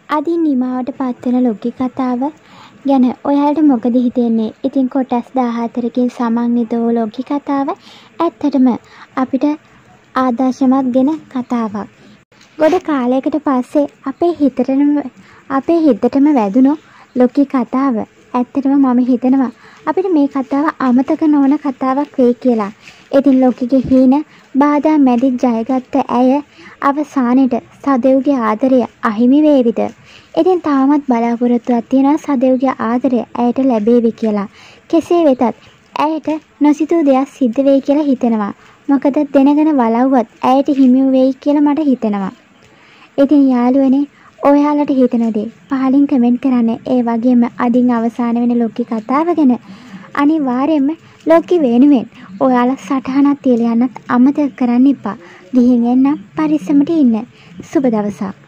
අදින් නිමාවට පත්වන ලොකි කතාව ගැන ඔයාලට මොකද හිතෙන්නේ? ඉතින් කොටස් 14කින් සමන්විත වූ ලොකි කතාව ඇත්තටම අපිට ආදර්ශමත් ගෙන කතාවක්. ගොඩ කාලයකට පස්සේ අපේ හිතටම වැදුණු ලොකි කතාව. ඇත්තටම මම හිතනවා අපිට මේ කතාව අමතක නොවන කතාවක් වෙයි කියලා. ඉතින් ලොකිගේ හීන බාධා මැදින් ජයගත්ත ඇය අවසානයේට සදෙව්ගේ ආදරය අහිමි වේවිද? ඉතින් තාමත් බලාපොරොත්තුවක් තියෙනවා සදෙව්ගේ ආදරය ඇයට ලැබේවි කියලා. කෙසේ වෙතත් ඇයට නොසිතූ දෙයක් සිද්ධ වෙයි කියලා හිතෙනවා. මොකද දැනගෙන වලව්වත් ඇයට හිමි වෙයි කියලා මට හිතෙනවා. ඉතින් යාළුවනේ ඔයාලට හිතන දේ පහලින් කමෙන්ට් කරන්න. ඒ වගේම අදින් අවසාන වෙන ලොකි කතාව ගැන අනිවාර්යයෙන්ම ලොකි වෙනුවෙන් ඔයාලා සටහනක් තියලා යන්නත් අමතක කරන්න එපා. ගිහින් එන්න පරිස්සමට ඉන්න. සුබ දවසක්.